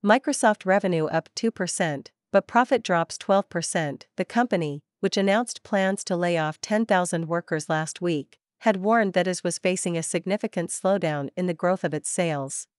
Microsoft revenue up 2%, but profit drops 12%. The company, which announced plans to lay off 10,000 workers last week, had warned that it was facing a significant slowdown in the growth of its sales.